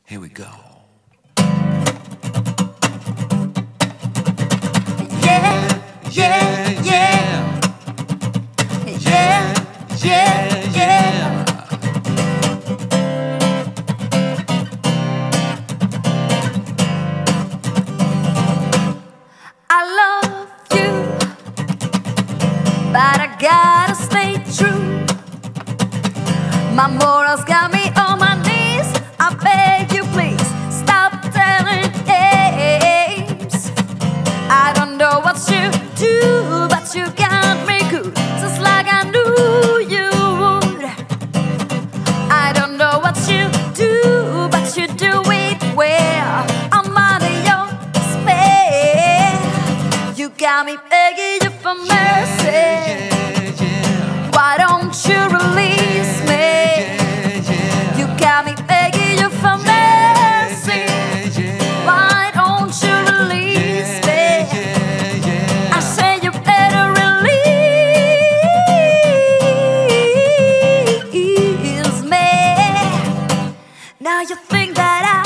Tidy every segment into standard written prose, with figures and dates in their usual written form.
Here we go. Yeah, yeah, yeah. Yeah, yeah, yeah. I love you, but I gotta stay true. My morals got me on my knees. I beg you, please stop telling games. I don't know what you do, but you got me good, just like I knew you would. I don't know what you do, but you do it well. I'm under your spell. You got me begging you for mercy. Why don't you release me? You got me begging you for mercy. Why don't you release me? I say you better release me. Now you think that I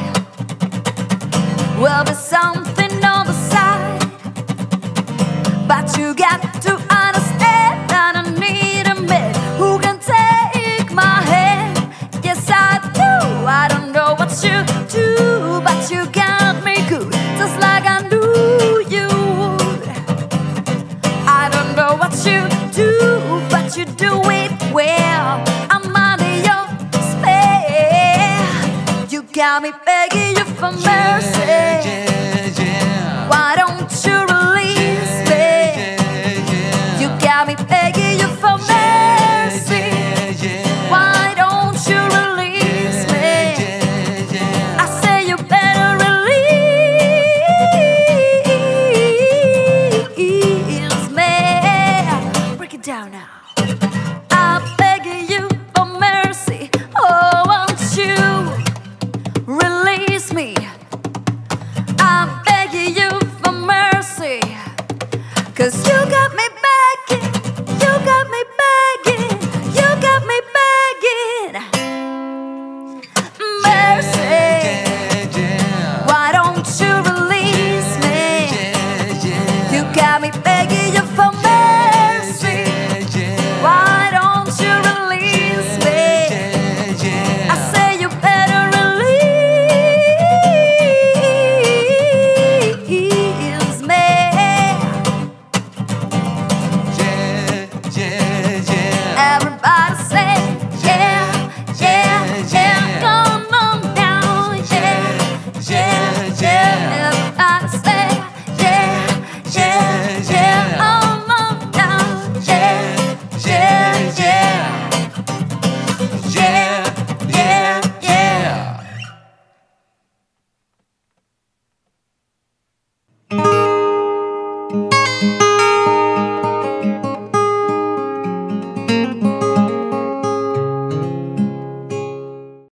will be something on the side, but you got to understand that I need a man who can take my hand. Yes, I do. I don't know what you do, but you got me good, just like I knew you would. I don't know what you do, but you do it well. I'm under your spell. You got me begging you for mercy. Why don't you release me? You got me begging you for mercy. Why don't you release me? I say you better release me. Break it down now. I'm begging you for mercy. Oh, won't you release me? I'm begging you for mercy, 'cause you got me